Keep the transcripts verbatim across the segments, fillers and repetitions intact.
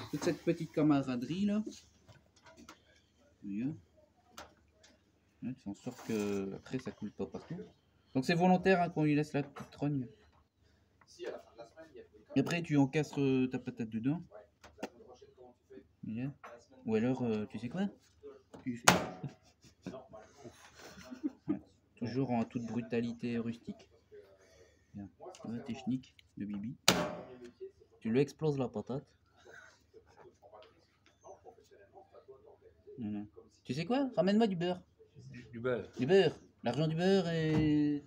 toute cette petite camaraderie là. Bien. Ouais, en sorte que après ça coule pas partout. Donc c'est volontaire hein, qu'on lui laisse la petite trogne. Et après tu encastres euh, ta patate dedans. Bien. Ou alors euh, tu sais quoi tu fais... ouais. Toujours en toute brutalité rustique. Bien. Ouais, technique de Bibi. Tu lui exploses la patate. Non, non. Tu sais quoi? Ramène-moi du beurre. Du, du beurre. Du beurre. L'argent du beurre et...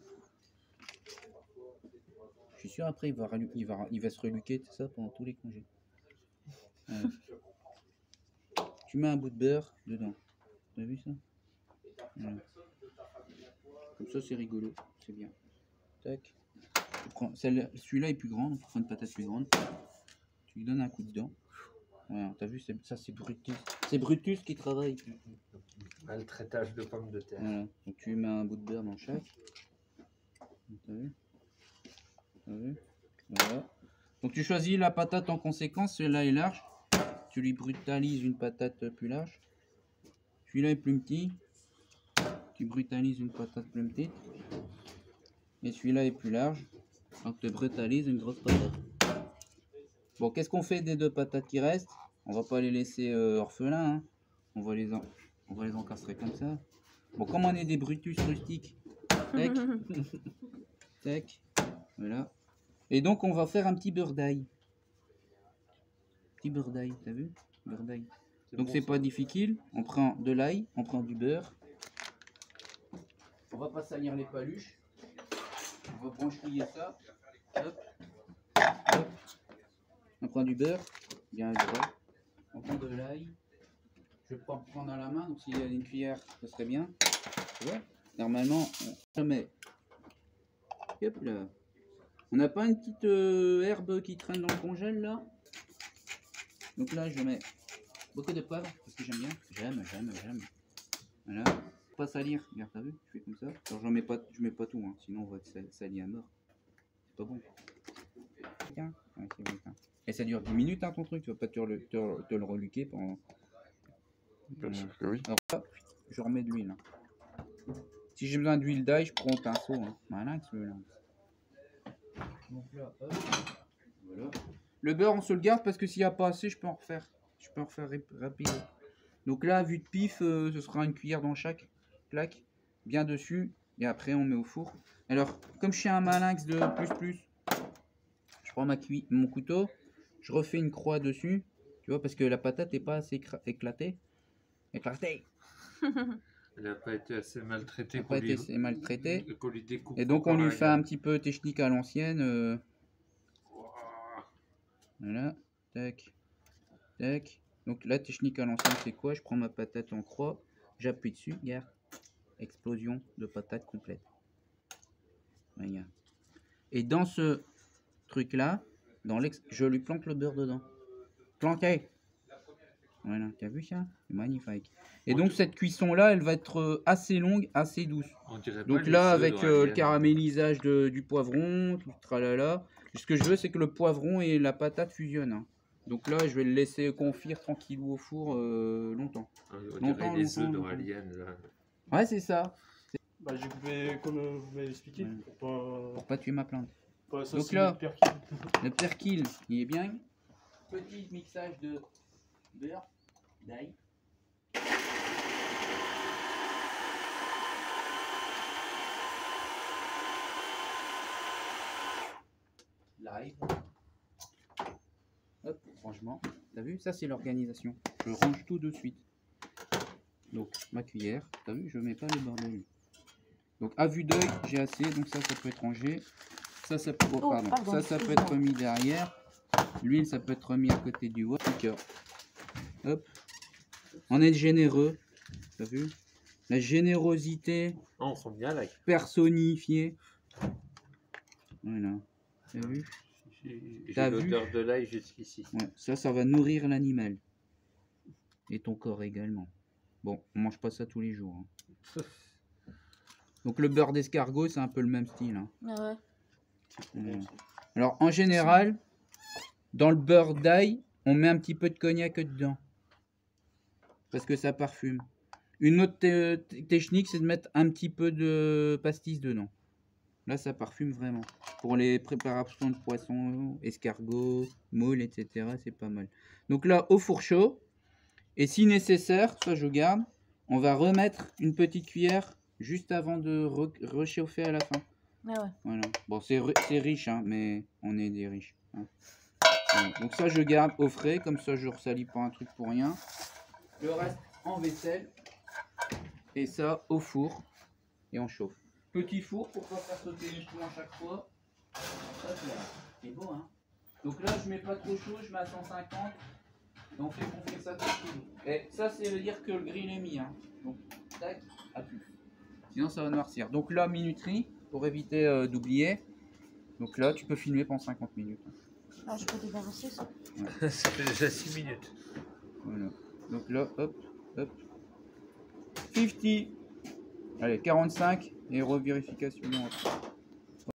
Je suis sûr après il va, il va, il va se reluquer tout ça pendant tous les congés. Ouais. Tu mets un bout de beurre dedans. T'as vu ça? Ouais. Comme ça c'est rigolo. C'est bien. Tac. Celui-là est plus grand, donc tu prends une patate plus grande. Tu lui donnes un coup dedans. Ouais, t'as vu, ça c'est Brutus. C'est Brutus qui travaille. Maltraitage de pommes de terre. Voilà. Donc tu mets un bout de beurre dans chaque. T'as vu? T'as vu? Voilà. Donc tu choisis la patate en conséquence, celui-là est large. Tu lui brutalises une patate plus large. Celui-là est plus petit. Tu brutalises une patate plus petite. Et celui-là est plus large. Donc tu brutalises une grosse patate. Bon, qu'est-ce qu'on fait des deux patates qui restent? On va pas les laisser euh, orphelins. Hein. On va les en... on va les encastrer comme ça. Bon, comme on est des Brutus rustiques. Tac. Tac. Voilà. Et donc on va faire un petit beurre d'ail. Petit beurre d'ail, t'as vu? Beurre d'ail. Donc c'est pas difficile. On prend de l'ail, on prend du beurre. On va pas salir les paluches. On va branchouiller ça. Hop. Hop. On prend du beurre, bien gras. On prend de l'ail. Je vais pas prendre à la main, donc s'il y a une cuillère, ce serait bien. Tu vois? Normalement, on le met. Hop là. On n'a pas une petite euh, herbe qui traîne dans le congèle là? Donc là, je mets beaucoup de poivre parce que j'aime bien. J'aime, j'aime, j'aime. Voilà. Pas salir. Regarde, t'as vu? Je fais comme ça. Alors, j'en mets pas, je mets pas tout, hein. Sinon on va être sali à mort. C'est pas bon. Tiens. Ouais, c'est bon, tiens. Et ça dure dix minutes hein, ton truc, tu vas pas te le, te, te le reluquer pendant... Bien sûr que oui. Alors là, je remets de l'huile. Hein. Si j'ai besoin d'huile d'ail, je prends un pinceau. Hein. Voilà, celui-là. Donc là, hop. Voilà. Le beurre, on se le garde parce que s'il n'y a pas assez, je peux en refaire. Je peux en refaire rapide. Donc là, vue de pif, euh, ce sera une cuillère dans chaque plaque, bien dessus. Et après, on met au four. Alors, comme je suis un malinx de plus plus, je prends ma cuille, mon couteau. Je refais une croix dessus, tu vois, parce que la patate n'est pas assez éclatée. Éclatée. Elle n'a pas été assez maltraitée. Elle n'a pas été assez maltraitée. Lui découpe. Et donc on lui fait un petit peu technique à l'ancienne. Euh... Wow. Voilà, tac, tac. Donc la technique à l'ancienne, c'est quoi? Je prends ma patate en croix, j'appuie dessus, regarde. Explosion de patate complète. Regarde. Et dans ce truc là, dans l'ex, je lui plante le beurre dedans. Planté. Voilà, t'as vu ça? C'est magnifique. Et donc cette cuisson là, elle va être assez longue, assez douce. Donc là, avec euh, le caramélisage de, du poivron, tout tralala. Ce que je veux, c'est que le poivron et la patate fusionnent. Hein. Donc là, je vais le laisser confire tranquillou au four euh, longtemps. On longtemps, les œufs longtemps, dans Alien, là. Ouais, c'est ça. Bah, j'ai coupé comme euh, vous m'avez expliqué. Ouais. Pour pas, pour pas tuer ma plante. Pas donc là, le persil, il est bien. Petit mixage de beurre, d'ail. Live. Hop, rangement. T'as vu? Ça, c'est l'organisation. Je range tout de suite. Donc, ma cuillère. T'as vu? Je mets pas le bordel. Donc, à vue d'œil, j'ai assez. Donc, ça, ça peut être rangé. Ça, ça peut, oh, pardon. Oh, pardon, ça, ça peut être mis derrière. L'huile, ça peut être mis à côté du wok. Hop. On est généreux. T'as vu? La générosité. Oh, on sent bien là. Personnifiée. Voilà. T'as vu? J'ai l'odeur de l'ail jusqu'ici. Ouais, ça, ça va nourrir l'animal. Et ton corps également. Bon, on mange pas ça tous les jours. Hein. Donc le beurre d'escargot, c'est un peu le même style. Hein. Ah ouais. Mmh. Alors en général, dans le beurre d'ail, on met un petit peu de cognac dedans. Parce que ça parfume. Une autre technique, c'est de mettre un petit peu de pastis dedans. Là, ça parfume vraiment. Pour les préparations de poissons, escargots, moules, et cetera, c'est pas mal. Donc là, au four chaud. Et si nécessaire, ça je garde, on va remettre une petite cuillère juste avant de re réchauffer à la fin. Ah ouais. Voilà. Bon, c'est riche, hein, mais on est des riches. Hein. Voilà. Donc ça, je garde au frais, comme ça je ne ressalis pas un truc pour rien. Le reste en vaisselle. Et ça au four. Et on chauffe. Petit four pour pas faire sauter les choux à chaque fois. C'est beau, hein. Donc là, je mets pas trop chaud, je mets à cent cinquante. Et on fait gonfler ça tranquille. Et ça, c'est veut dire que le grill est mis. Hein. Donc, tac, à plus. Sinon, ça va noircir. Donc là, minuterie, pour éviter euh, d'oublier. Donc là, tu peux filmer pendant cinquante minutes. Ah, je peux débarrasser ça. Ouais. Ça fait déjà six minutes. Voilà. Donc là, hop, hop. cinquante. Allez, quarante-cinq. Et revérification.